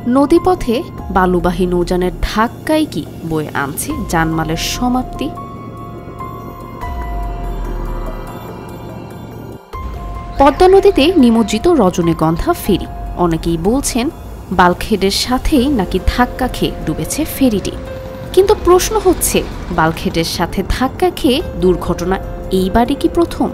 নদীপথে বালুবাহী নৌযানের ধাক্কায় কি বয়ে আনছে জানমালের সমাপ্তি? পদ্মা নদীতে নিমজ্জিত রজনীগন্ধা ফেরি। অনেকেই বলছেন বাল্কহেডের সাথেই নাকি ধাক্কা খেয়ে ডুবেছে ফেরিটি। কিন্তু প্রশ্ন হচ্ছে, বাল্কহেডের সাথে ধাক্কা খেয়ে দুর্ঘটনা এইবারই কি প্রথম?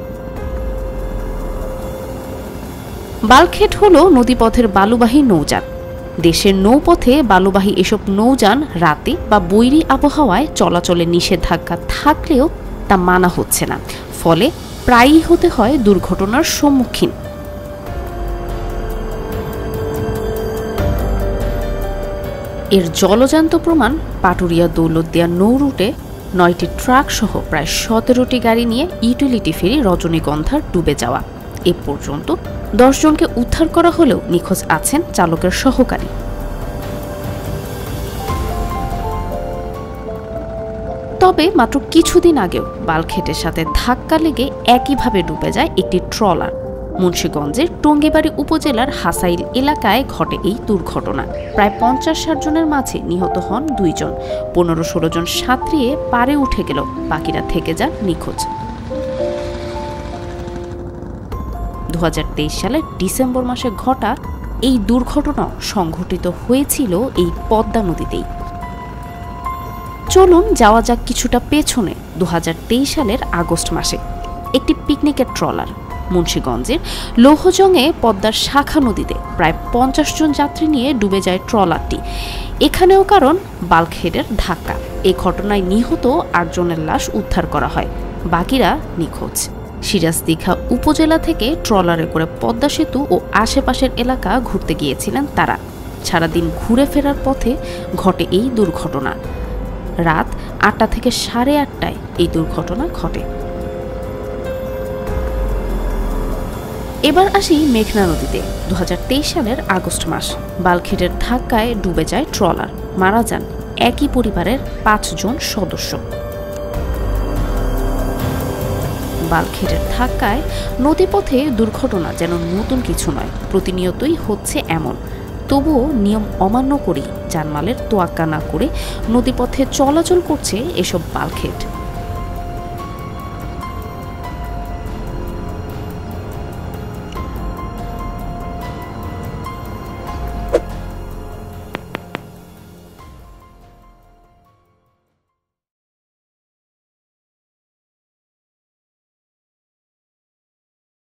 বাল্কহেড হল নদীপথের বালুবাহী নৌযান। দেশের নৌপথে বালুবাহী এসব নৌযান রাতে বা বৈরী আবহাওয়ায় চলাচলে নিষেধাজ্ঞা থাকলেও তা মানা হচ্ছে না, ফলে প্রায়ই হতে হয় দুর্ঘটনার সম্মুখীন। এর জলজান্ত প্রমাণ পাটুরিয়া দৌলতদিয়া নৌ রুটে 9টি ট্রাক সহ প্রায় 17টি গাড়ি নিয়ে ইউটিলিটি ফেরি রজনীগন্ধার ডুবে যাওয়া। এ পর্যন্ত 10 জনকে উদ্ধার করা হলেও নিখোঁজ আছেন চালকের সহকারী। তবে মাত্র কিছুদিন আগেও বাল্কহেডের সাথে ধাক্কা লেগে একইভাবে ডুবে যায় একটি ট্রলার। মুন্সিগঞ্জের টঙ্গিবাড়ি উপজেলার হাসাইল এলাকায় ঘটে এই দুর্ঘটনা। প্রায় 50-60 জনের মাঝে নিহত হন 2 জন। 15-16 জন সাঁতরিয়ে পারে উঠে গেল, বাকিরা থেকে যান নিখোঁজ। 2023 সালের ডিসেম্বর মাসে ঘটা এই দুর্ঘটনা সংঘটিত হয়েছিল এই পদ্মা নদীতেই। চলুন যাওয়া যাক কিছুটা পেছনে। 2023 সালের আগস্ট মাসে একটি পিকনিকের ট্রলার মুন্সিগঞ্জের লৌহজংয়ে পদ্মার শাখা নদীতে প্রায় 50 জন যাত্রী নিয়ে ডুবে যায় ট্রলারটি। এখানেও কারণ বাল্কহেডের ধাক্কা। এই ঘটনায় নিহত 8 জনের লাশ উদ্ধার করা হয়, বাকিরা নিখোঁজ। সিরাজদিঘা উপজেলা থেকে ট্রলারে করে পদ্মা সেতু ও আশেপাশের এলাকা ঘুরতে গিয়েছিলেন তারা। সারাদিন ঘুরে ফেরার পথে ঘটে এই দুর্ঘটনা। রাত 8টা থেকে 8:30টায় এই দুর্ঘটনা ঘটে। এবার আসি মেঘনা নদীতে। 2023 সালের আগস্ট মাস। বাল্কহেডের ধাক্কায় ডুবে যায় ট্রলার। মারা যান একই পরিবারের 5 জন সদস্য। বাল্কহেডের ধাক্কায় নদীপথে দুর্ঘটনা যেন নতুন কিছু নয়, প্রতিনিয়তই হচ্ছে এমন। তবুও নিয়ম অমান্য করেই জানমালের তোয়াক্কা না করে নদীপথে চলাচল করছে এসব বাল্কহেড।